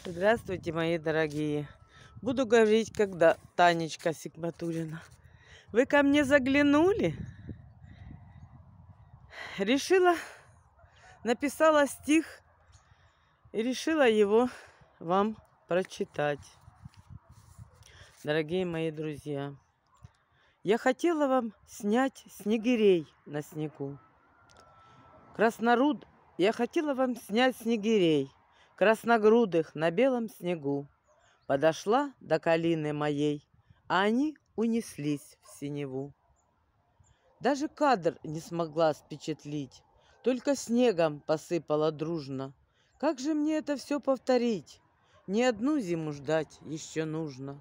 Здравствуйте, мои дорогие. Буду говорить, когда Танечка Сигматуллина. Вы ко мне заглянули? Написала стих и решила его вам прочитать. Дорогие мои друзья, я хотела вам снять снегирей на снегу. Я хотела вам снять снегирей, красногрудых на белом снегу. Подошла до калины моей, а они унеслись в синеву. Даже кадр не смогла впечатлить, только снегом посыпала дружно. Как же мне это все повторить? Не одну зиму ждать еще нужно.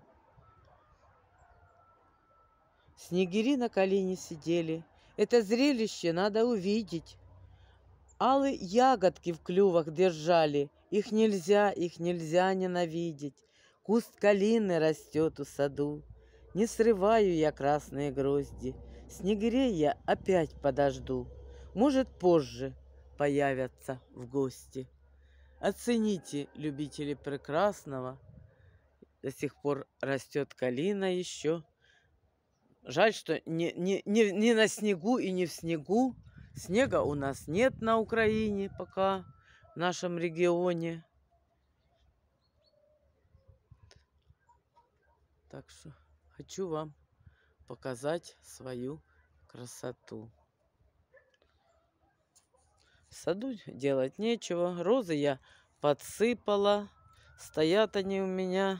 Снегири на калине сидели, это зрелище надо увидеть. Алые ягодки в клювах держали, их нельзя ненавидеть. Куст калины растет у саду, не срываю я красные грозди. Снегирей я опять подожду, может, позже появятся в гости. Оцените, любители прекрасного, до сих пор растет калина еще. Жаль, что не на снегу и не в снегу. Снега у нас нет на Украине пока, в нашем регионе. Так что хочу вам показать свою красоту. В саду делать нечего. Розы я подсыпала. Стоят они у меня.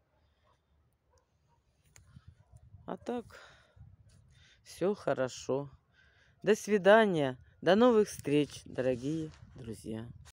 А так все хорошо. До свидания. До новых встреч, дорогие друзья.